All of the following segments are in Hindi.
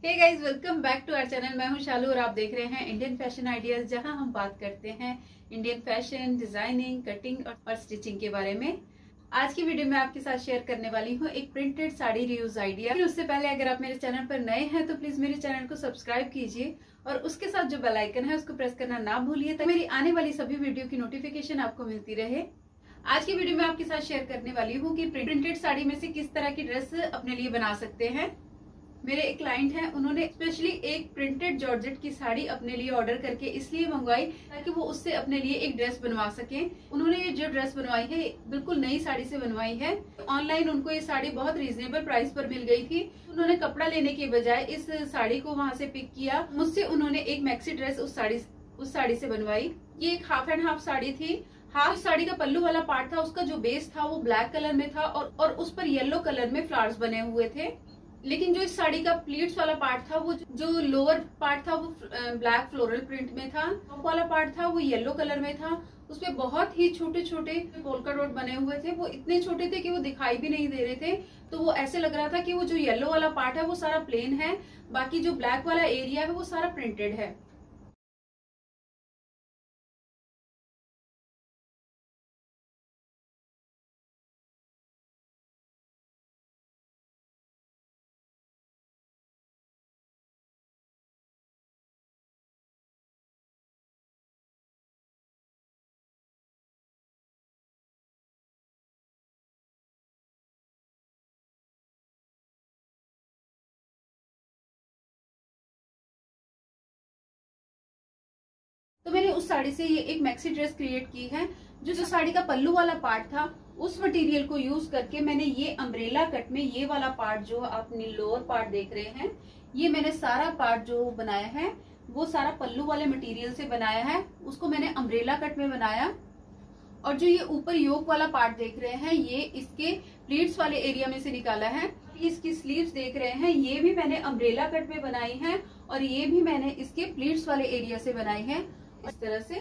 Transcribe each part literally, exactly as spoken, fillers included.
Hey guys, welcome back to our channel. मैं हूं शालू और आप देख रहे हैं इंडियन फैशन आइडियाज, जहां हम बात करते हैं इंडियन फैशन, डिजाइनिंग, कटिंग और, और स्टिचिंग के बारे में। आज की वीडियो में आपके साथ शेयर करने वाली हूं एक प्रिंटेड साड़ी रीयूज आइडिया। उससे पहले अगर आप मेरे चैनल पर नए हैं तो प्लीज मेरे चैनल को सब्सक्राइब कीजिए और उसके साथ जो बेल आइकन है उसको प्रेस करना ना भूलिए, तो मेरी आने वाली सभी वीडियो की नोटिफिकेशन आपको मिलती रहे। आज की वीडियो में आपके साथ शेयर करने वाली हूँ कि प्रिंटेड साड़ी में से किस तरह की ड्रेस अपने लिए बना सकते हैं। मेरे एक क्लाइंट हैं, उन्होंने स्पेशली एक प्रिंटेड जॉर्जेट की साड़ी अपने लिए ऑर्डर करके इसलिए मंगवाई ताकि वो उससे अपने लिए एक ड्रेस बनवा सकें। उन्होंने ये जो ड्रेस बनवाई है बिल्कुल नई साड़ी से बनवाई है। ऑनलाइन उनको ये साड़ी बहुत रीजनेबल प्राइस पर मिल गई थी। उन्होंने कपड़ा लेने के बजाय इस साड़ी को वहां से पिक किया। मुझसे उन्होंने एक मैक्सी ड्रेस उस साड़ी उस साड़ी से बनवाई। ये एक हाफ एंड हाफ साड़ी थी। हाफ साड़ी का पल्लू वाला पार्ट था, उसका जो बेस था वो ब्लैक कलर में था और, और उस पर येलो कलर में फ्लावर्स बने हुए थे। लेकिन जो इस साड़ी का प्लीट्स वाला पार्ट था, वो जो लोअर पार्ट था वो ब्लैक फ्लोरल प्रिंट में था। टॉप वाला पार्ट था वो येलो कलर में था। उसमें बहुत ही छोटे छोटे पोल्का डॉट बने हुए थे। वो इतने छोटे थे कि वो दिखाई भी नहीं दे रहे थे। तो वो ऐसे लग रहा था कि वो जो येलो वाला पार्ट है वो सारा प्लेन है, बाकी जो ब्लैक वाला एरिया है वो सारा प्रिंटेड है। तो मैंने उस साड़ी से ये एक मैक्सी ड्रेस क्रिएट की है। जो जो साड़ी का पल्लू वाला पार्ट था उस मटेरियल को यूज करके मैंने ये अम्ब्रेला कट में ये वाला पार्ट जो आप लोअर पार्ट देख रहे हैं, ये मैंने सारा पार्ट जो बनाया है वो सारा पल्लू वाले मटेरियल से बनाया है। उसको मैंने अम्ब्रेला कट में बनाया। और जो ये ऊपर योक वाला पार्ट देख रहे हैं ये इसके प्लीट्स वाले एरिया में से निकाला है। इसकी स्लीव्स देख रहे हैं, ये भी मैंने अम्ब्रेला कट में बनाई है और ये भी मैंने इसके प्लीट्स वाले एरिया से बनाई है। इस तरह से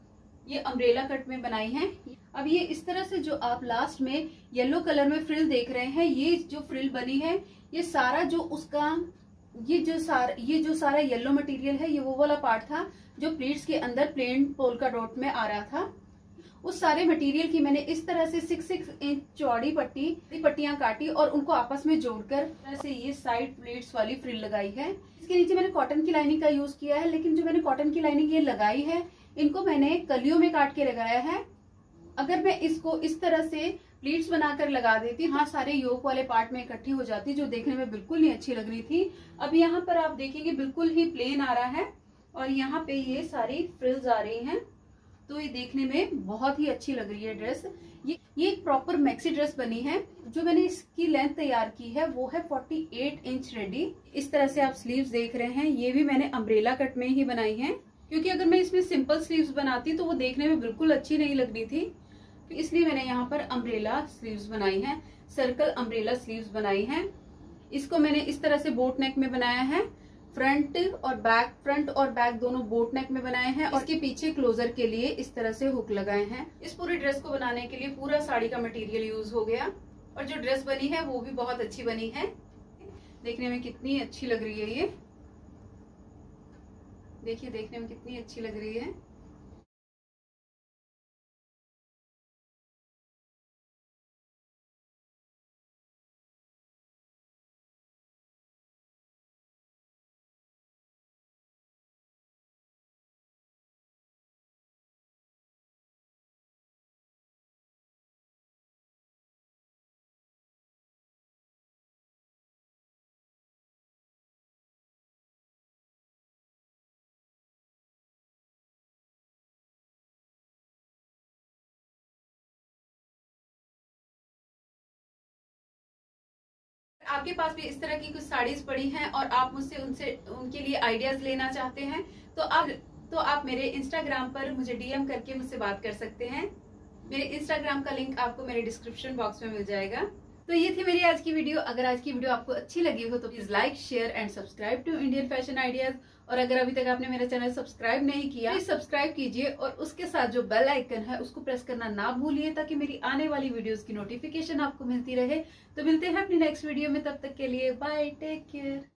ये अम्ब्रेला कट में बनाई है। अब ये इस तरह से जो आप लास्ट में येलो कलर में फ्रिल देख रहे हैं, ये जो फ्रिल बनी है ये सारा जो उसका ये जो सारा ये जो सारा येलो मटेरियल है ये वो वाला पार्ट था जो प्लीट्स के अंदर प्लेन पोल्का डॉट में आ रहा था। उस सारे मटेरियल की मैंने इस तरह से सिक्स सिक्स इंच चौड़ी पट्टी पट्टियां काटी और उनको आपस में जोड़कर ऐसे ये साइड प्लेट्स वाली फ्रिल लगाई है। इसके नीचे मैंने कॉटन की लाइनिंग का यूज किया है, लेकिन जो मैंने कॉटन की लाइनिंग ये लगाई है इनको मैंने कलियों में काट के लगाया है। अगर मैं इसको इस तरह से प्लीट्स बनाकर लगा देती, हाँ सारे योक वाले पार्ट में इकट्ठी हो जाती, जो देखने में बिल्कुल नहीं अच्छी लग रही थी। अब यहाँ पर आप देखेंगे बिल्कुल ही प्लेन आ रहा है और यहाँ पे ये सारी फ्रिल्स आ रही हैं, तो ये देखने में बहुत ही अच्छी लग रही है ड्रेस। ये ये एक प्रॉपर मैक्सी ड्रेस बनी है। जो मैंने इसकी लेंथ तैयार की है वो है अड़तालीस इंच रेडी। इस तरह से आप स्लीव्स देख रहे हैं, ये भी मैंने अम्ब्रेला कट में ही बनाई है, क्योंकि अगर मैं इसमें सिंपल स्लीव्स बनाती तो वो देखने में बिल्कुल अच्छी नहीं लग रही थी। तो इसलिए मैंने यहाँ पर अम्ब्रेला स्लीव्स बनाई है, सर्कल अम्ब्रेला स्लीव्स बनाई है। इसको मैंने इस तरह से बोट नेक में बनाया है। फ्रंट और बैक फ्रंट और बैक दोनों बोट नेक में बनाए हैं और इसके पीछे क्लोजर के लिए इस तरह से हुक लगाए हैं। इस पूरी ड्रेस को बनाने के लिए पूरा साड़ी का मटेरियल यूज हो गया और जो ड्रेस बनी है वो भी बहुत अच्छी बनी है। देखने में कितनी अच्छी लग रही है ये, देखिए देखने में कितनी अच्छी लग रही है। आपके पास भी इस तरह की कुछ साड़ीज पड़ी हैं और आप मुझसे उनसे उनके लिए आइडियाज लेना चाहते हैं तो आप तो आप मेरे इंस्टाग्राम पर मुझे डीएम करके मुझसे बात कर सकते हैं। मेरे इंस्टाग्राम का लिंक आपको मेरे डिस्क्रिप्शन बॉक्स में मिल जाएगा। तो ये थी मेरी आज की वीडियो। अगर आज की वीडियो आपको अच्छी लगी हो तो please like, share and subscribe to Indian fashion ideas. और अगर अभी तक आपने मेरा चैनल सब्सक्राइब नहीं किया प्लीज सब्सक्राइब कीजिए और उसके साथ जो बेल आइकन है उसको प्रेस करना ना भूलिए, ताकि मेरी आने वाली वीडियोस की नोटिफिकेशन आपको मिलती रहे। तो मिलते हैं अपनी नेक्स्ट वीडियो में, तब तक के लिए बाय, टेक केयर।